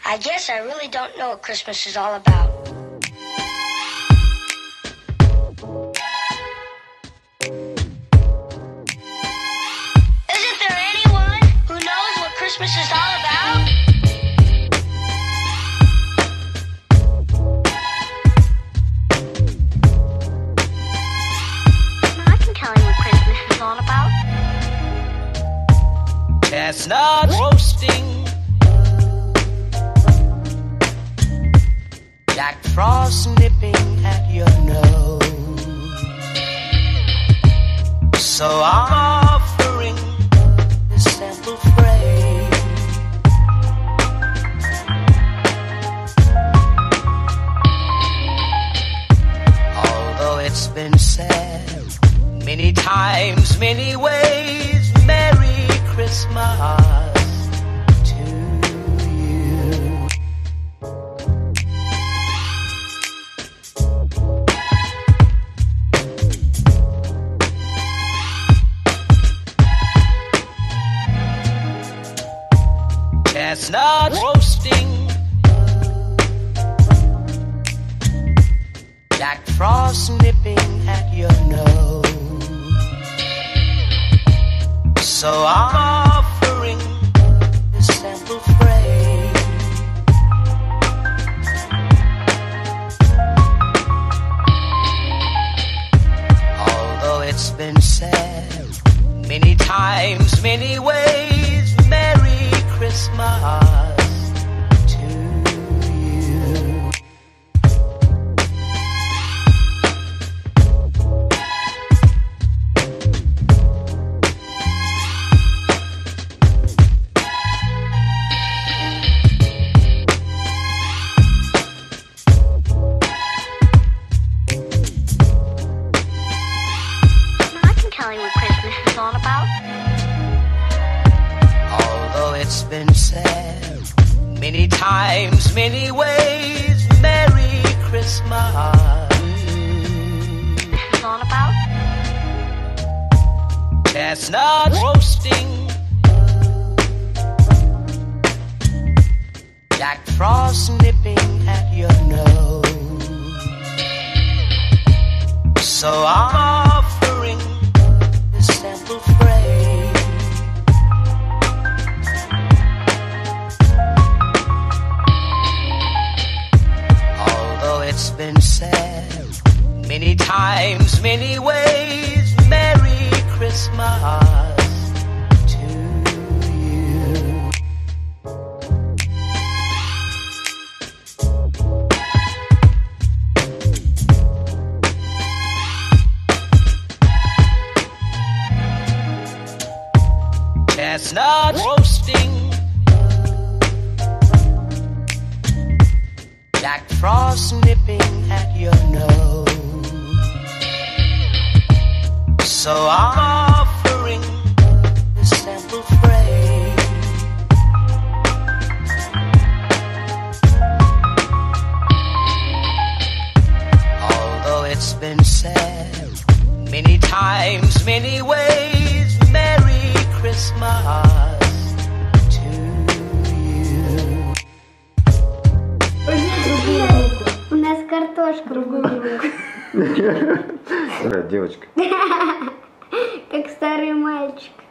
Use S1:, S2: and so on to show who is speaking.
S1: I guess I really don't know what Christmas is all about. Isn't there anyone who knows what Christmas is all about?
S2: I can tell you what Christmas is all about.
S3: Chestnuts roasting, Jack Frost nipping at your nose. So I'm offering this simple phrase. Although it's been said many times, many ways, Merry Christmas to you. Chestnut roasting, Jack Frost nipping at your nose. So I'm offering this simple phrase. Although it's been said many times, many ways, Merry Christmas to you.
S2: I can tell you what Christmas is all about.
S3: Although it's been said many times, many ways, Merry Christmas.
S2: This is all about.
S3: Chestnut roasting, Jack Frost nipping at your nose. So I'm offering this simple phrase. Although it's been said many times, many ways, Merry Christmas to you. Chestnut roasting, Jack Frost nipping at your nose. So I'm offering this simple phrase. Although it's been said many times, many ways, Merry Christmas to you.
S4: У нас картошка.
S5: Другую руку.
S4: Девочка. Как старый мальчик.